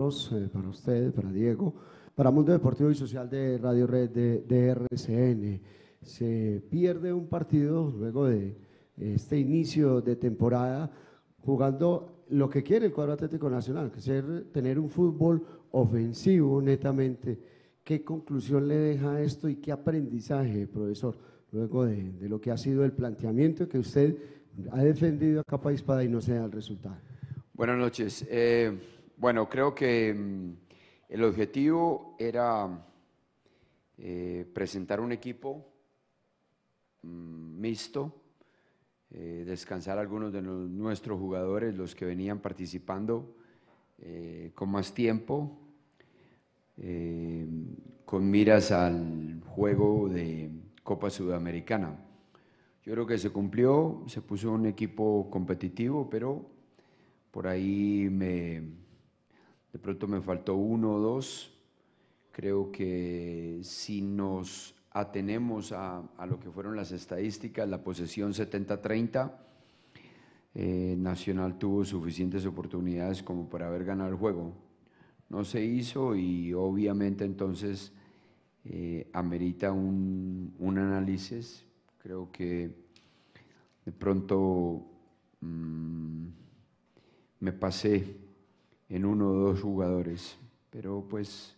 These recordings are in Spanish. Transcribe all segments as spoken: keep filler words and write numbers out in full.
vos, eh, para usted, para Diego, para Mundo Deportivo y Social de Radio Red de, de R C N. Se pierde un partido luego de este inicio de temporada jugando lo que quiere el cuadro Atlético Nacional, que es ser, tener un fútbol ofensivo netamente. ¿Qué conclusión le deja esto y qué aprendizaje, profesor, luego de, de lo que ha sido el planteamiento que usted ha defendido a capa y espada y no se da el resultado? Buenas noches. Eh, bueno, creo que mm, el objetivo era eh, presentar un equipo mm, mixto, eh, descansar a algunos de los, nuestros jugadores, los que venían participando eh, con más tiempo, eh, con miras al juego de Copa Sudamericana. Yo creo que se cumplió, se puso un equipo competitivo, pero por ahí me, de pronto me faltó uno o dos. Creo que si nos atenemos a, a lo que fueron las estadísticas, la posesión setenta treinta, eh, Nacional tuvo suficientes oportunidades como para haber ganado el juego. No se hizo y obviamente entonces eh, amerita un, un análisis. Creo que de pronto mmm, me pasé en uno o dos jugadores, pero pues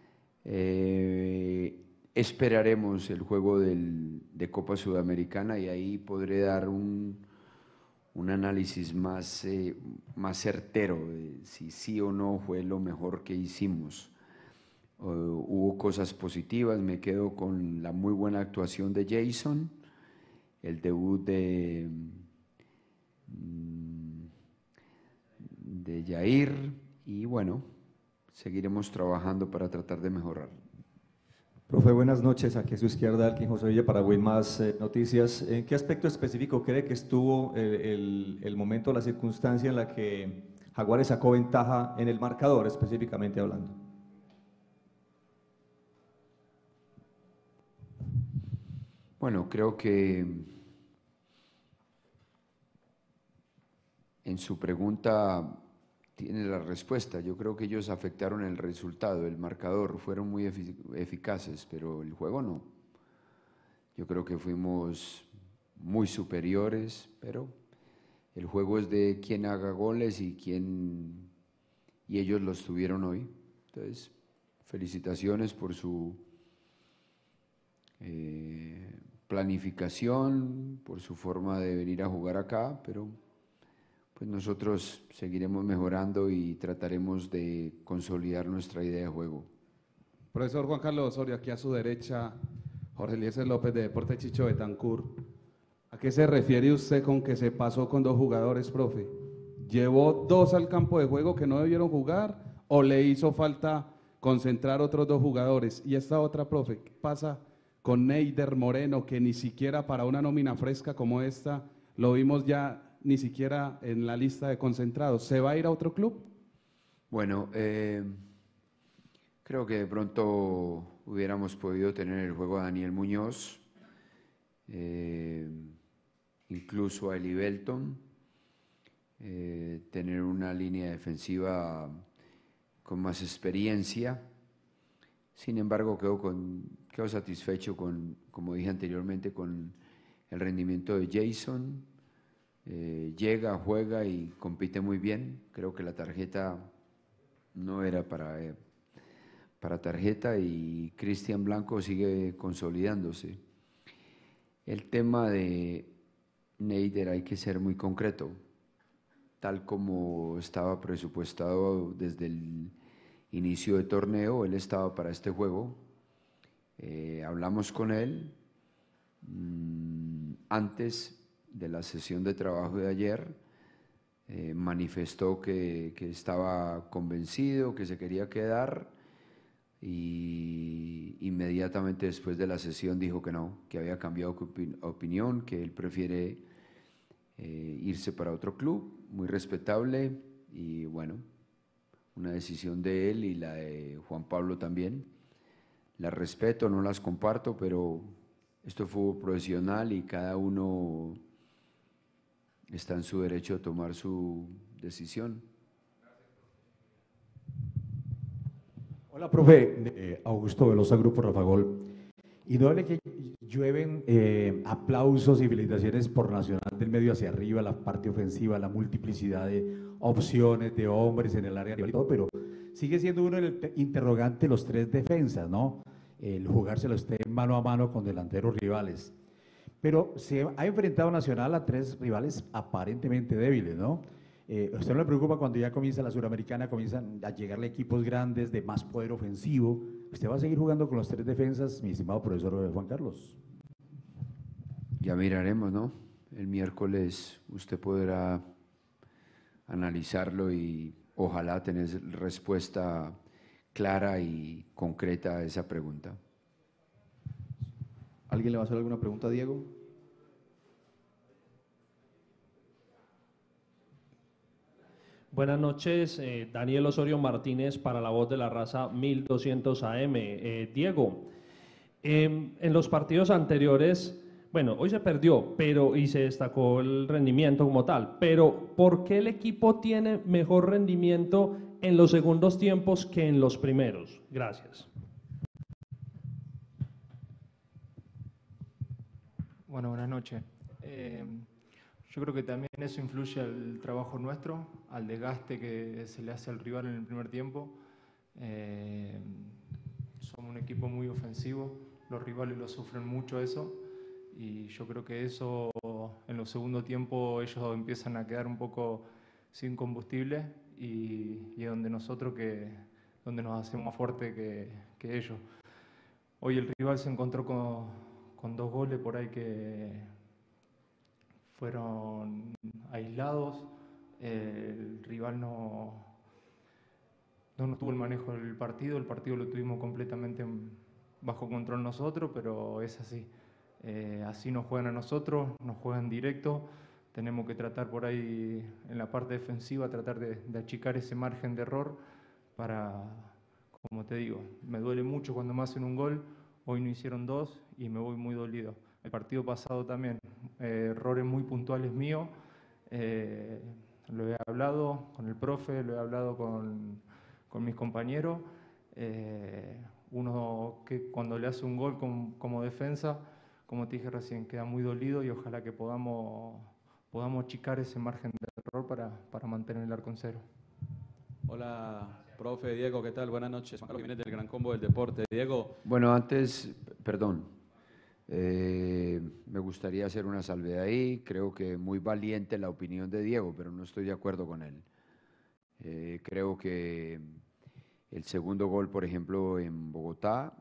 eh, esperaremos el juego del, de Copa Sudamericana y ahí podré dar un, un análisis más, eh, más certero de si sí o no fue lo mejor que hicimos. Uh, hubo cosas positivas, me quedo con la muy buena actuación de Jason, el debut de, de Jair y bueno, seguiremos trabajando para tratar de mejorar. Profe, buenas noches. Aquí a su izquierda, Alquín José Villa para Win Más eh, Noticias. ¿En qué aspecto específico cree que estuvo el, el, el momento, la circunstancia en la que Jaguares sacó ventaja en el marcador, específicamente hablando? Bueno, creo que en su pregunta tiene la respuesta. Yo creo que ellos afectaron el resultado, el marcador, fueron muy eficaces, pero el juego no. Yo creo que fuimos muy superiores, pero el juego es de quien haga goles y quién, y ellos los tuvieron hoy. Entonces, felicitaciones por su eh, planificación, por su forma de venir a jugar acá, pero pues nosotros seguiremos mejorando y trataremos de consolidar nuestra idea de juego. Profesor Juan Carlos Osorio, aquí a su derecha, Jorge Eliezer López de Deportes Chicho Betancur. ¿A qué se refiere usted con que se pasó con dos jugadores, profe? ¿Llevó dos al campo de juego que no debieron jugar o le hizo falta concentrar otros dos jugadores? Y esta otra, profe, ¿qué pasa con Neider Moreno, que ni siquiera para una nómina fresca como esta lo vimos ya ni siquiera en la lista de concentrados? ¿Se va a ir a otro club? Bueno, eh, creo que de pronto hubiéramos podido tener el juego a Daniel Muñoz, eh, incluso a Eli Belton, eh, tener una línea defensiva con más experiencia. Sin embargo, quedo, con, quedo satisfecho con, como dije anteriormente, con el rendimiento de Jason. Eh, llega, juega y compite muy bien. Creo que la tarjeta no era para, eh, para tarjeta y Cristian Blanco sigue consolidándose. El tema de Neider hay que ser muy concreto, tal como estaba presupuestado desde el inicio de torneo, él estaba para este juego. Eh, hablamos con él mmm, antes de la sesión de trabajo de ayer, eh, manifestó que, que estaba convencido, que se quería quedar y inmediatamente después de la sesión dijo que no, que había cambiado de opinión, que él prefiere eh, irse para otro club, muy respetable y bueno, una decisión de él y la de Juan Pablo también. Las respeto, no las comparto, pero esto es fútbol profesional y cada uno está en su derecho a tomar su decisión. Hola, profe. Eh, Augusto Velosa, Grupo Rafa Gol. Indudable que llueven eh, aplausos y felicitaciones por Nacional del medio hacia arriba, la parte ofensiva, la multiplicidad de opciones de hombres en el área rival y todo, pero sigue siendo uno el interrogante los tres defensas, ¿no? El jugárselo usted mano a mano con delanteros rivales. Pero se ha enfrentado Nacional a tres rivales aparentemente débiles, ¿no? Eh, ¿Usted no le preocupa cuando ya comienza la Suramericana, comienzan a llegarle equipos grandes de más poder ofensivo? ¿Usted va a seguir jugando con los tres defensas, mi estimado profesor Juan Carlos? Ya miraremos, ¿no? El miércoles usted podrá analizarlo y ojalá tener respuesta clara y concreta a esa pregunta. ¿Alguien le va a hacer alguna pregunta a Diego? Buenas noches, eh, Daniel Osorio Martínez para La Voz de la Raza mil doscientos A M. Eh, Diego, eh, en los partidos anteriores, bueno, hoy se perdió pero y se destacó el rendimiento como tal, pero ¿por qué el equipo tiene mejor rendimiento en los segundos tiempos que en los primeros? Gracias. Bueno, buenas noches. Eh, yo creo que también eso influye al trabajo nuestro, al desgaste que se le hace al rival en el primer tiempo. Eh, somos un equipo muy ofensivo, los rivales lo sufren mucho eso, y yo creo que eso en los segundos tiempos ellos empiezan a quedar un poco sin combustible y, y es donde nosotros que, donde nos hacemos más fuertes que, que ellos. Hoy el rival se encontró con, con dos goles por ahí que fueron aislados, eh, el rival no, no, no tuvo el manejo del partido, el partido lo tuvimos completamente bajo control nosotros, pero es así, eh, así nos juegan a nosotros, nos juegan directo, tenemos que tratar por ahí en la parte defensiva, tratar de, de achicar ese margen de error para, como te digo, me duele mucho cuando me hacen un gol, hoy no hicieron dos y me voy muy dolido. El partido pasado también, eh, errores muy puntuales míos, eh, lo he hablado con el profe, lo he hablado con, con mis compañeros, eh, uno que cuando le hace un gol con, como defensa, como te dije recién, queda muy dolido y ojalá que podamos, podamos achicar ese margen de error para, para mantener el arco en cero. Hola, profe Diego, ¿qué tal? Buenas noches. Juan Carlos Jiménez del Gran Combo del Deporte. Diego. Bueno, antes, perdón, eh, me gustaría hacer una salvedad ahí. Creo que muy valiente la opinión de Diego, pero no estoy de acuerdo con él. Eh, creo que el segundo gol, por ejemplo, en Bogotá,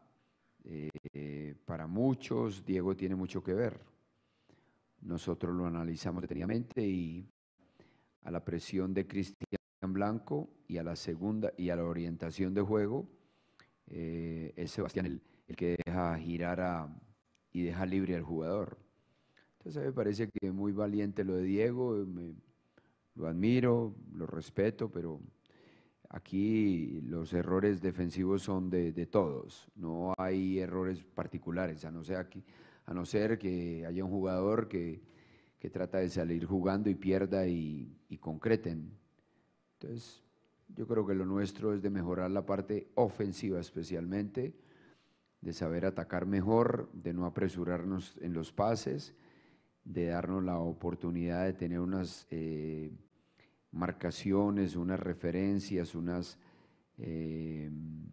eh, para muchos, Diego tiene mucho que ver. Nosotros lo analizamos detenidamente y a la presión de Cristian Blanco y a la segunda y a la orientación de juego, eh, es Sebastián el, el que deja girar a, y deja libre al jugador. Entonces me parece que muy valiente lo de Diego, me, lo admiro, lo respeto, pero aquí los errores defensivos son de, de todos, no hay errores particulares, a no ser, aquí, a no ser que haya un jugador que, que trata de salir jugando y pierda y, y concreten. Entonces, yo creo que lo nuestro es de mejorar la parte ofensiva especialmente, de saber atacar mejor, de no apresurarnos en los pases, de darnos la oportunidad de tener unas eh, marcaciones, unas referencias, unas eh,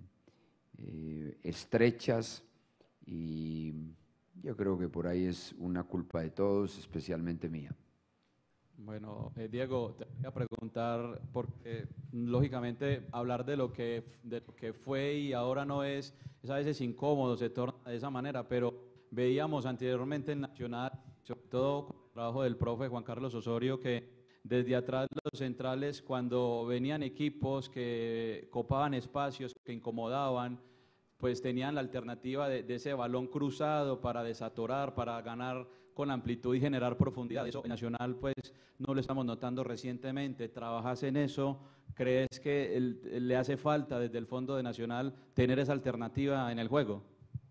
eh, estrechas, y yo creo que por ahí es una culpa de todos, especialmente mía. Bueno, eh, Diego, te voy a preguntar, porque lógicamente hablar de lo, que, de lo que fue y ahora no es, es a veces incómodo, se torna de esa manera, pero veíamos anteriormente en Nacional, sobre todo con el trabajo del profe Juan Carlos Osorio, que desde atrás los centrales, cuando venían equipos que copaban espacios, que incomodaban, pues tenían la alternativa de, de ese balón cruzado para desatorar, para ganar con amplitud y generar profundidad. Eso en Nacional pues no lo estamos notando recientemente. ¿Trabajas en eso? ¿Crees que el, le hace falta desde el fondo de Nacional tener esa alternativa en el juego?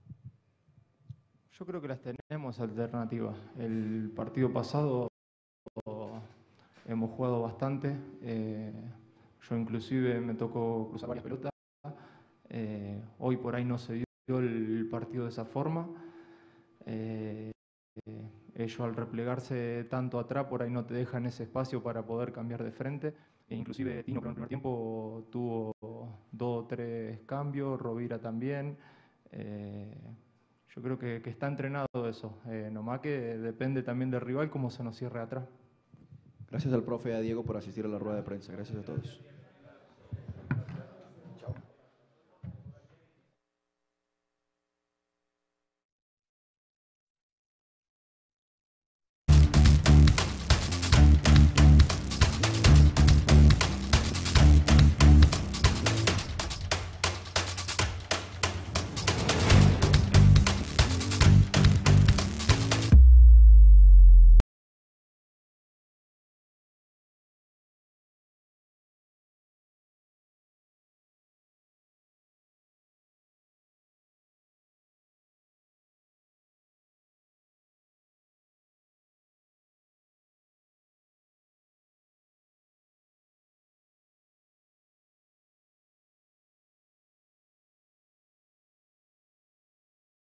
Yo creo que las tenemos alternativas. El partido pasado hemos jugado bastante. Eh, yo inclusive me tocó cruzar varias pelotas. Eh, hoy por ahí no se dio el partido de esa forma. Eh, eh, ellos al replegarse tanto atrás, por ahí no te dejan ese espacio para poder cambiar de frente. E inclusive Tino, que en el primer tiempo tuvo dos o tres cambios, Rovira también. Eh, yo creo que, que está entrenado eso, eh, nomás que depende también del rival cómo se nos cierre atrás. Gracias al profe y a Diego por asistir a la rueda de prensa. Gracias a todos.